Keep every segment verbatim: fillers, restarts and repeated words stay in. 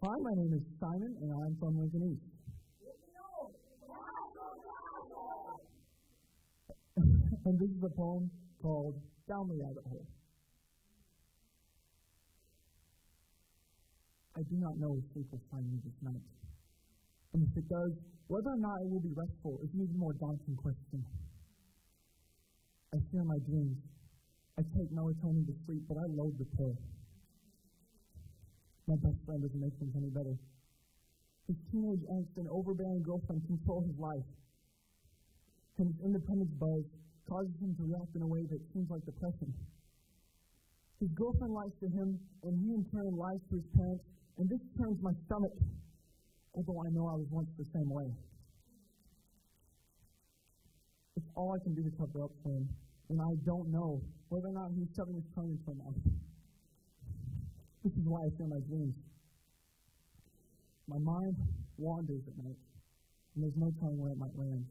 Hi, my name is Simon, and I'm from Lincoln East. And this is a poem called Down the Rabbit Hole. I do not know if sleep will find me this night. And if it does, whether or not it will be restful is an even more daunting question. I fear my dreams. I take melatonin to sleep, but I loathe the pill. My best friend doesn't make things any better. His teenage angst and overbearing girlfriend control his life. And his independence buzz causes him to react in a way that seems like depression. His girlfriend lies to him, and he in turn lies to his parents, and this turns my stomach, although I know I was once the same way. It's all I can do to cover up for him, and I don't know whether or not he's shoving his tongue into my mouth. This is why I fear my dreams. My mind wanders at night, and there's no telling where it might land.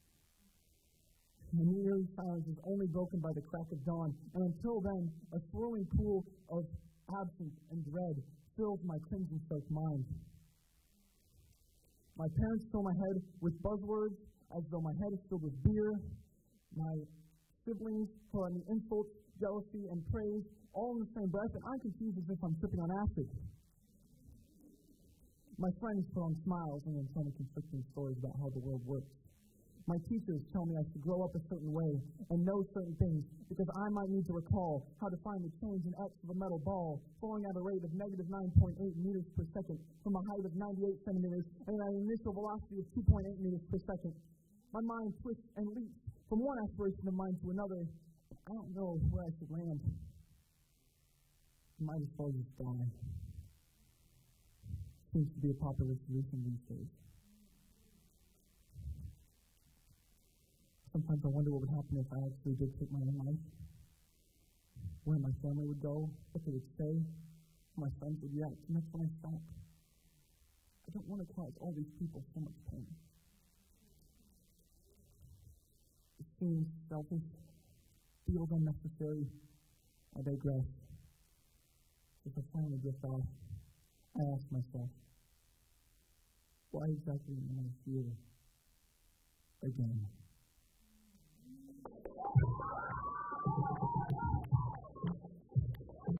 And the eerie silence is only broken by the crack of dawn, and until then, a swirling pool of absence and dread fills my crimson-soaked mind. My parents fill my head with buzzwords as though my head is filled with beer. My siblings throw at me insults, jealousy, and praise, all in the same breath, and I'm confused as if I'm tripping on acid. My friends put on smiles and then tell me conflicting stories about how the world works. My teachers tell me I should grow up a certain way and know certain things because I might need to recall how to find the change in X of a metal ball falling at a rate of negative nine point eight meters per second from a height of ninety-eight centimeters and an initial velocity of two point eight meters per second. My mind twists and leaps from one aspiration of mine to another. I don't know where I should land. I might as well just die. Seems to be a popular solution these days. Sometimes I wonder what would happen if I actually did take my own life. Where my family would go, what they would say, how my friends would react to next when I stop. I don't want to cause all these people so much pain. It seems selfish, feels unnecessary. I digress. If I finally drift off, I ask myself, why exactly am I here again?